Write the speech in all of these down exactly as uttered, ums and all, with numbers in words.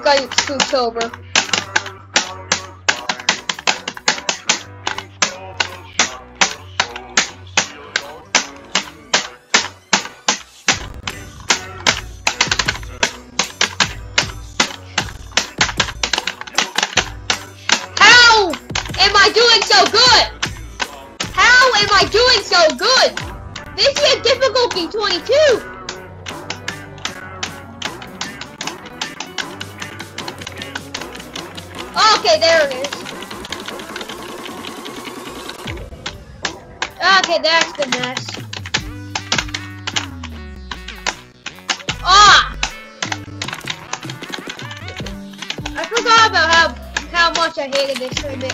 gotta do Spooktober. How am I doing so good? How am I doing so good? This is a difficulty twenty-two. Okay, there it is. Okay, that's the mess. Ah! I forgot about how how much I hated this remix.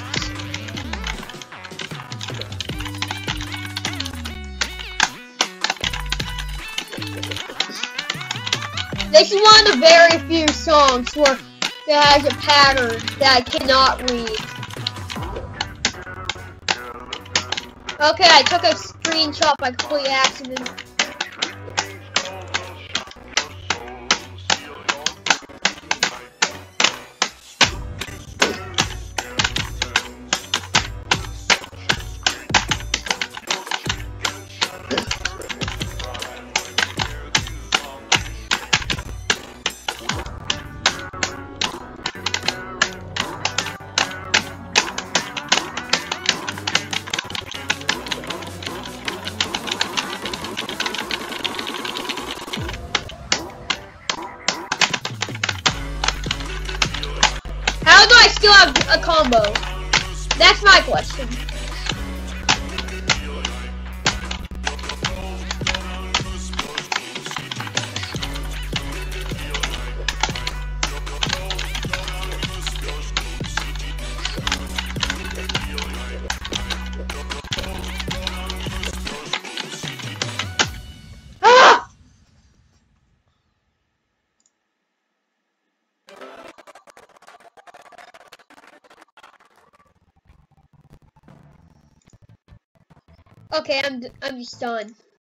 This is one of the very few songs where that has a pattern that I cannot read. Okay, I took a screenshot by complete accident. How do I still have a combo? That's my question. Ah! Okay, I'm I'm just done.